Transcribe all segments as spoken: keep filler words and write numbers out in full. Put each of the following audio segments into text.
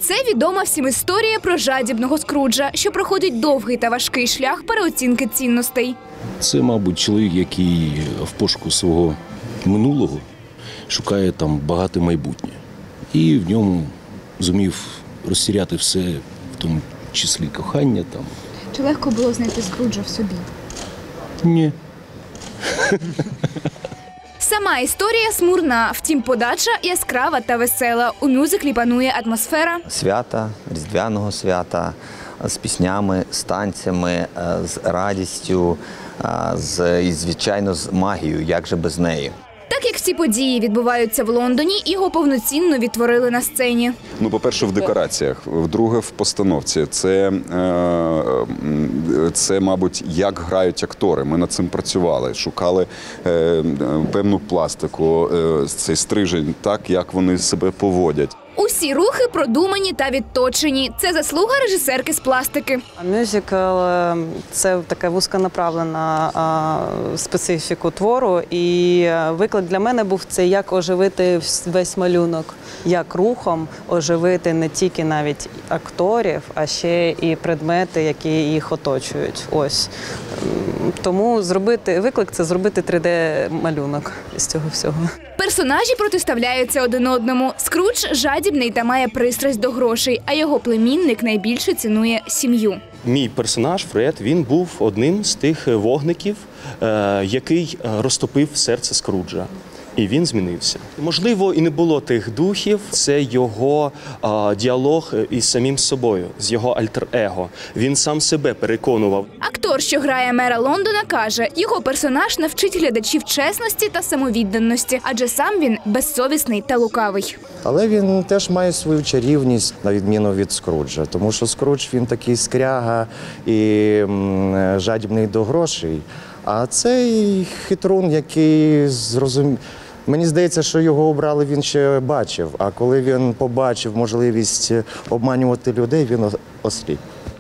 Це відома всім історія про жадібного Скруджа, що проходить довгий та важкий шлях переоцінки цінностей. Це, мабуть, чоловік, який в пошуку свого минулого шукає там багате майбутнє. І в ньому зумів розтіряти все, в тому числі кохання там. Чи легко було знайти Скруджа в собі? Ні. Сама історія смурна, втім подача яскрава та весела. У мюзиклі панує атмосфера свята, різдвяного свята, з піснями, з танцями, з радістю, з, і, звичайно, з магією, як же без неї. Так як всі події відбуваються в Лондоні, його повноцінно відтворили на сцені. Ну, по-перше, в декораціях, в-друге, в постановці. Це, це, мабуть, як грають актори. Ми над цим працювали, шукали певну пластику, цей стрижень, так, як вони себе поводять. Усі рухи продумані та відточені. Це заслуга режисерки з пластики. Мюзикл – це така вузьконаправлена специфіку твору. І виклик для мене був це, як оживити весь малюнок. Як рухом оживити не тільки навіть акторів, а ще і предмети, які їх оточують. Ось. Тому зробити виклик – це зробити три де-малюнок з цього всього. Персонажі протиставляються один одному. Скрудж жадібний та має пристрасть до грошей, а його племінник найбільше цінує сім'ю. Мій персонаж Фред, він був одним з тих вогників, який розтопив серце Скруджа. І він змінився. Можливо, і не було тих духів, це його а, діалог із самим собою, з його альтер-его. Він сам себе переконував. Актор, що грає мера Лондона, каже, його персонаж навчить глядачів чесності та самовідданості, адже сам він безсовісний та лукавий. Але він теж має свою чарівність, на відміну від Скруджа, тому що Скрудж, він такий скряга і м, жадібний до грошей, а цей хитрун, який зрозумів. Мені здається, що його обрали, він ще бачив, а коли він побачив можливість обманювати людей, він осліп.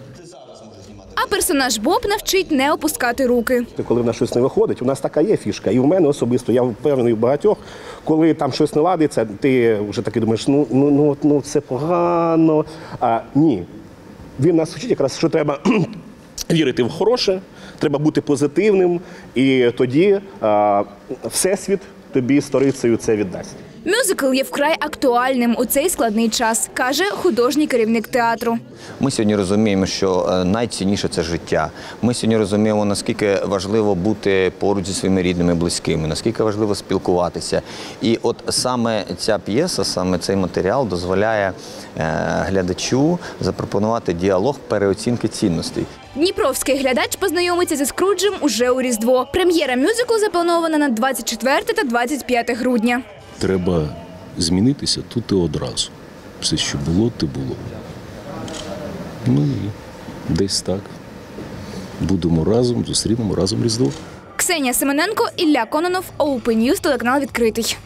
А персонаж Боб навчить не опускати руки. Коли в нас щось не виходить, у нас така є фішка. І в мене особисто, я впевнений в багатьох, коли там щось не ладиться, ти вже таки думаєш, ну, ну, ну, ну це погано. А ні. Він нас вчить якраз, що треба вірити в хороше, треба бути позитивним, і тоді а, Всесвіт тобі сторицею це віддасть. Мюзикл є вкрай актуальним у цей складний час, каже художній керівник театру. Ми сьогодні розуміємо, що найцінніше – це життя. Ми сьогодні розуміємо, наскільки важливо бути поруч зі своїми рідними, близькими, наскільки важливо спілкуватися. І от саме ця п'єса, саме цей матеріал дозволяє глядачу запропонувати діалог переоцінки цінностей. Дніпровський глядач познайомиться зі Скруджем уже у Різдво. Прем'єра мюзиклу запланована на двадцять четверте та двадцять п'яте грудня. Треба змінитися тут і одразу. Все, що було, те було. Ну і десь так. Будемо разом, зустрінемо разом Різдво. Ксенія Семененко, Ілля Кононов, Open News, телеканал «Відкритий».